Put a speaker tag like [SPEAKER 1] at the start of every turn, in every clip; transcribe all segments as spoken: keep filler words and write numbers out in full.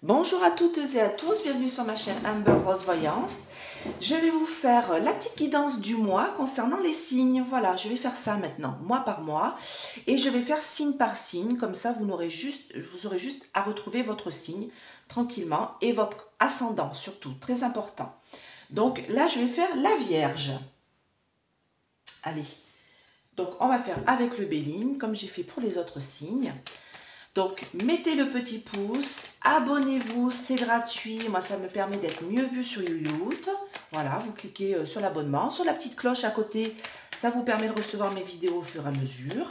[SPEAKER 1] Bonjour à toutes et à tous, bienvenue sur ma chaîne Amber Rose Voyance. Je vais vous faire la petite guidance du mois concernant les signes. Voilà, je vais faire ça maintenant, mois par mois. Et je vais faire signe par signe, comme ça vous, n'aurez juste, vous aurez juste à retrouver votre signe tranquillement et votre ascendant surtout, très important. Donc là, je vais faire la Vierge. Allez, donc on va faire avec le Béline, comme j'ai fait pour les autres signes. Donc, mettez le petit pouce, abonnez-vous, c'est gratuit. Moi, ça me permet d'être mieux vu sur YouTube. Voilà, vous cliquez sur l'abonnement. Sur la petite cloche à côté, ça vous permet de recevoir mes vidéos au fur et à mesure.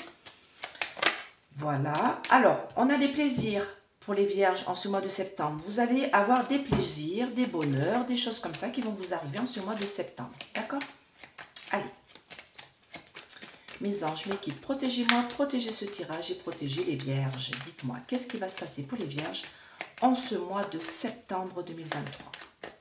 [SPEAKER 1] Voilà. Alors, on a des plaisirs pour les vierges en ce mois de septembre. Vous allez avoir des plaisirs, des bonheurs, des choses comme ça qui vont vous arriver en ce mois de septembre. D'accord? Allez. Mes anges, mes guides, protégez-moi, protégez ce tirage et protégez les vierges. Dites-moi, qu'est-ce qui va se passer pour les vierges en ce mois de septembre deux mille vingt-trois?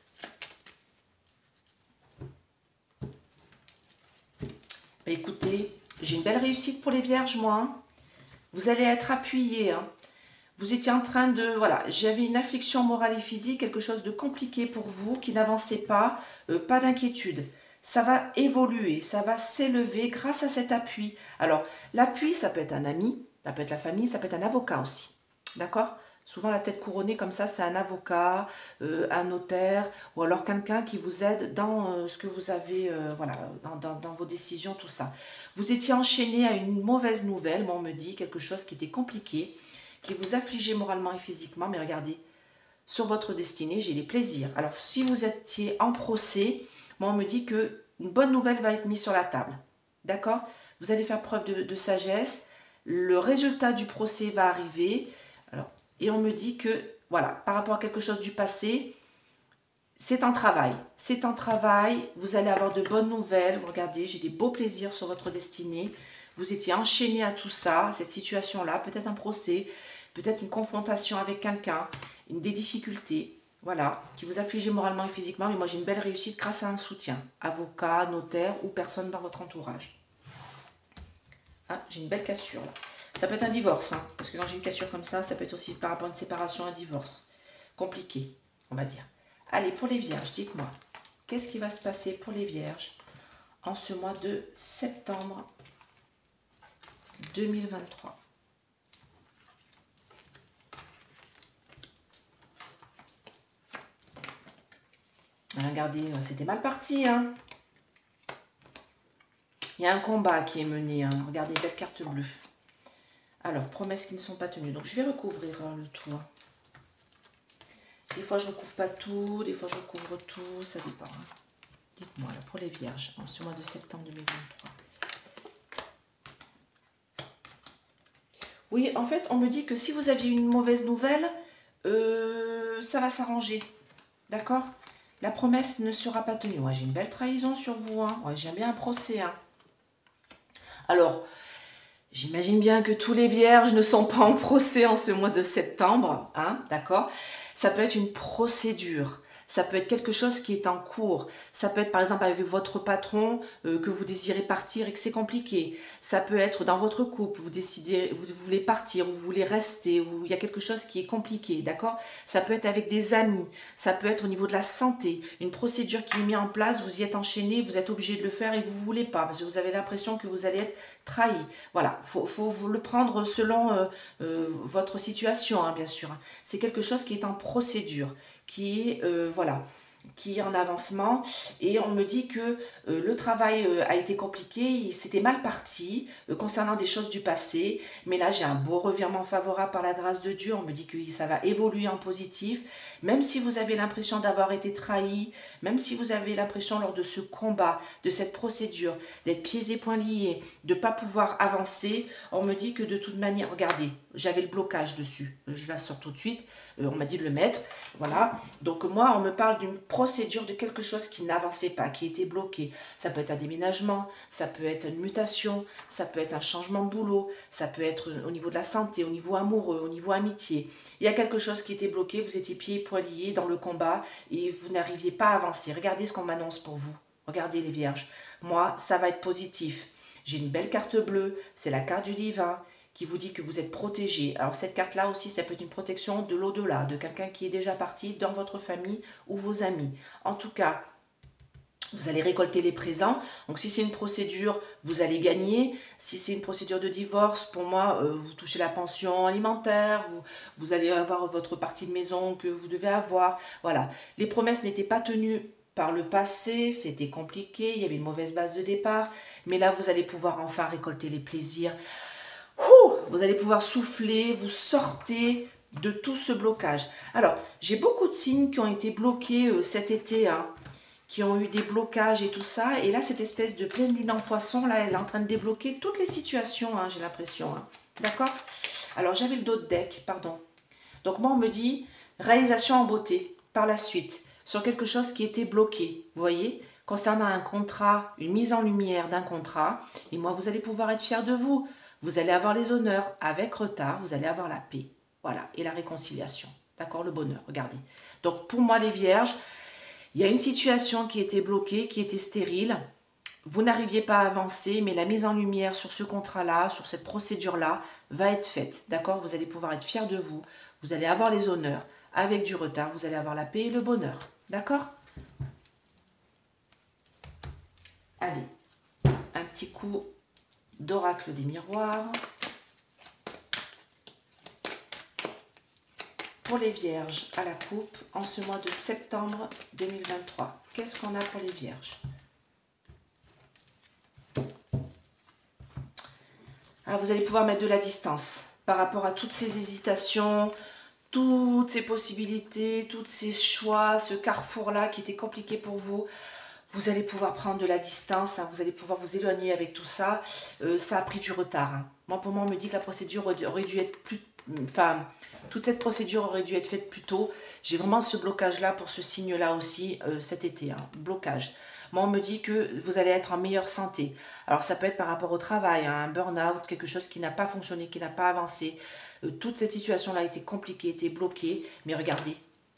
[SPEAKER 1] Ben écoutez, j'ai une belle réussite pour les vierges, moi. Hein. Vous allez être appuyés. Hein. Vous étiez en train de... Voilà, j'avais une affliction morale et physique, quelque chose de compliqué pour vous, qui n'avançait pas, euh, pas d'inquiétude. Ça va évoluer, ça va s'élever grâce à cet appui. Alors, l'appui, ça peut être un ami, ça peut être la famille, ça peut être un avocat aussi. D'accord? Souvent, la tête couronnée comme ça, c'est un avocat, euh, un notaire, ou alors quelqu'un qui vous aide dans euh, ce que vous avez, euh, voilà, dans, dans, dans vos décisions, tout ça. Vous étiez enchaîné à une mauvaise nouvelle, moi on me dit, quelque chose qui était compliqué, qui vous affligeait moralement et physiquement, mais regardez, sur votre destinée, j'ai les plaisirs. Alors, si vous étiez en procès, moi, on me dit qu'une bonne nouvelle va être mise sur la table. D'accord? Vous allez faire preuve de, de sagesse. Le résultat du procès va arriver. Alors, et on me dit que, voilà, par rapport à quelque chose du passé, c'est un travail. C'est un travail. Vous allez avoir de bonnes nouvelles. Regardez, j'ai des beaux plaisirs sur votre destinée. Vous étiez enchaîné à tout ça, cette situation-là. Peut-être un procès, peut-être une confrontation avec quelqu'un, des difficultés. Voilà, qui vous affligez moralement et physiquement, mais moi j'ai une belle réussite grâce à un soutien, avocat, notaire ou personne dans votre entourage. Ah, j'ai une belle cassure là. Ça peut être un divorce, hein, parce que quand j'ai une cassure comme ça, ça peut être aussi par rapport à une séparation, un divorce. Compliqué, on va dire. Allez, pour les vierges, dites-moi, qu'est-ce qui va se passer pour les vierges en ce mois de septembre deux mille vingt-trois? Regardez, c'était mal parti. Hein. Il y a un combat qui est mené. Hein. Regardez, belle carte bleue. Alors, promesses qui ne sont pas tenues. Donc, je vais recouvrir hein, le tout. Hein. Des fois, je ne recouvre pas tout. Des fois, je recouvre tout. Ça dépend. Hein. Dites-moi, là, pour les vierges, en ce mois de septembre deux mille vingt-trois. Oui, en fait, on me dit que si vous aviez une mauvaise nouvelle, euh, ça va s'arranger. D'accord ? La promesse ne sera pas tenue. Ouais, j'ai une belle trahison sur vous. Hein. Ouais, j'aime bien un procès. Hein. Alors, j'imagine bien que tous les vierges ne sont pas en procès en ce mois de septembre. Hein, d'accord ? Ça peut être une procédure. Ça peut être quelque chose qui est en cours. Ça peut être par exemple avec votre patron euh, que vous désirez partir et que c'est compliqué. Ça peut être dans votre couple, vous décidez, vous voulez partir, ou vous voulez rester, ou il y a quelque chose qui est compliqué, d'accord? Ça peut être avec des amis, ça peut être au niveau de la santé, une procédure qui est mise en place, vous y êtes enchaîné, vous êtes obligé de le faire et vous ne voulez pas, parce que vous avez l'impression que vous allez être trahi. Voilà, il faut, faut vous le prendre selon euh, euh, votre situation, hein, bien sûr. C'est quelque chose qui est en procédure, qui est, euh, voilà, qui est en avancement, et on me dit que euh, le travail euh, a été compliqué, c'était mal parti euh, concernant des choses du passé, mais là j'ai un beau revirement favorable par la grâce de Dieu. On me dit que ça va évoluer en positif, même si vous avez l'impression d'avoir été trahi, même si vous avez l'impression lors de ce combat, de cette procédure, d'être pieds et poings liés, de ne pas pouvoir avancer. On me dit que de toute manière, regardez, j'avais le blocage dessus, je la sors tout de suite, euh, on m'a dit de le mettre, voilà. Donc moi on me parle d'une procédure, de quelque chose qui n'avançait pas, qui était bloqué. Ça peut être un déménagement, ça peut être une mutation, ça peut être un changement de boulot, ça peut être au niveau de la santé, au niveau amoureux, au niveau amitié. Il y a quelque chose qui était bloqué, vous étiez pieds et poings liés dans le combat et vous n'arriviez pas à avancer. Regardez ce qu'on m'annonce pour vous. Regardez les vierges. Moi, ça va être positif. J'ai une belle carte bleue, c'est la carte du divin qui vous dit que vous êtes protégé. Alors cette carte-là aussi, ça peut être une protection de l'au-delà, de quelqu'un qui est déjà parti dans votre famille ou vos amis. En tout cas, vous allez récolter les présents. Donc si c'est une procédure, vous allez gagner. Si c'est une procédure de divorce, pour moi, euh, vous touchez la pension alimentaire, vous, vous allez avoir votre partie de maison que vous devez avoir. Voilà. Les promesses n'étaient pas tenues par le passé, c'était compliqué, il y avait une mauvaise base de départ. Mais là, vous allez pouvoir enfin récolter les plaisirs. Ouh, vous allez pouvoir souffler, vous sortez de tout ce blocage. Alors, j'ai beaucoup de signes qui ont été bloqués euh, cet été, hein, qui ont eu des blocages et tout ça. Et là, cette espèce de pleine lune en poisson, là, elle est en train de débloquer toutes les situations, hein, j'ai l'impression. Hein. D'accord? Alors, j'avais le dos de deck, pardon. Donc, moi, on me dit réalisation en beauté par la suite, sur quelque chose qui était bloqué. Vous voyez? Concernant un contrat, une mise en lumière d'un contrat. Et moi, vous allez pouvoir être fiers de vous. Vous allez avoir les honneurs avec retard. Vous allez avoir la paix. Voilà. Et la réconciliation. D'accord? Le bonheur. Regardez. Donc, pour moi, les vierges, il y a une situation qui était bloquée, qui était stérile. Vous n'arriviez pas à avancer, mais la mise en lumière sur ce contrat-là, sur cette procédure-là, va être faite. D'accord? Vous allez pouvoir être fiers de vous. Vous allez avoir les honneurs. Avec du retard, vous allez avoir la paix et le bonheur. D'accord? Allez, un petit coup d'oracle des miroirs. Pour les vierges à la coupe, en ce mois de septembre deux mille vingt-trois, qu'est-ce qu'on a pour les vierges? Ah, vous allez pouvoir mettre de la distance par rapport à toutes ces hésitations, toutes ces possibilités, tous ces choix, ce carrefour-là qui était compliqué pour vous. Vous allez pouvoir prendre de la distance, hein, vous allez pouvoir vous éloigner avec tout ça. Euh, ça a pris du retard. Hein. Moi, pour moi, on me dit que la procédure aurait dû être plus... Enfin, toute cette procédure aurait dû être faite plus tôt. J'ai vraiment ce blocage-là pour ce signe-là aussi euh, cet été. Hein, blocage. Moi, on me dit que vous allez être en meilleure santé. Alors, ça peut être par rapport au travail, hein, un burn-out, quelque chose qui n'a pas fonctionné, qui n'a pas avancé. Euh, toute cette situation-là a été compliquée, était bloquée. Mais regardez,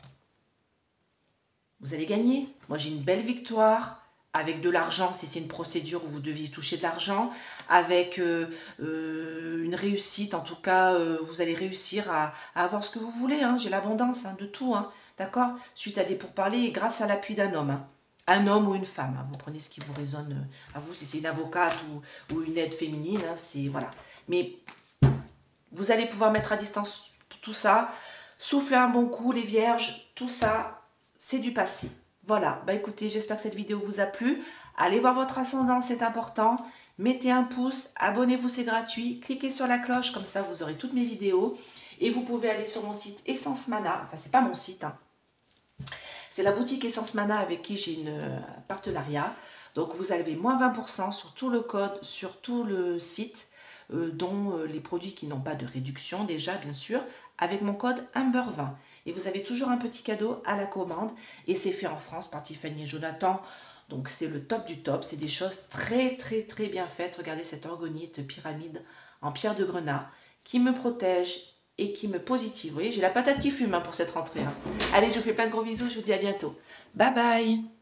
[SPEAKER 1] vous allez gagner. Moi, j'ai une belle victoire avec de l'argent, si c'est une procédure où vous deviez toucher de l'argent, avec euh, euh, une réussite, en tout cas, euh, vous allez réussir à, à avoir ce que vous voulez. Hein. J'ai l'abondance hein, de tout, hein, d'accord? Suite à des pourparlers et grâce à l'appui d'un homme. Hein. Un homme ou une femme, hein. Vous prenez ce qui vous résonne à vous, si c'est une avocate ou, ou une aide féminine, hein, c'est voilà. Mais vous allez pouvoir mettre à distance tout ça, souffler un bon coup, les vierges, tout ça, c'est du passé. Voilà, bah écoutez, j'espère que cette vidéo vous a plu. Allez voir votre ascendant, c'est important. Mettez un pouce, abonnez-vous, c'est gratuit. Cliquez sur la cloche, comme ça vous aurez toutes mes vidéos. Et vous pouvez aller sur mon site Essence Mana. Enfin, c'est pas mon site, hein. C'est la boutique Essence Mana avec qui j'ai une euh, partenariat. Donc vous avez moins vingt pour cent sur tout le code, sur tout le site, euh, dont euh, les produits qui n'ont pas de réduction déjà, bien sûr, avec mon code Amber vingt. Et vous avez toujours un petit cadeau à la commande. Et c'est fait en France par Tiffany et Jonathan. Donc c'est le top du top. C'est des choses très très très bien faites. Regardez cette orgonite pyramide en pierre de grenat qui me protège et qui me positive. Vous voyez, j'ai la patate qui fume hein, pour cette rentrée. Hein. Allez, je vous fais plein de gros bisous. Je vous dis à bientôt. Bye bye.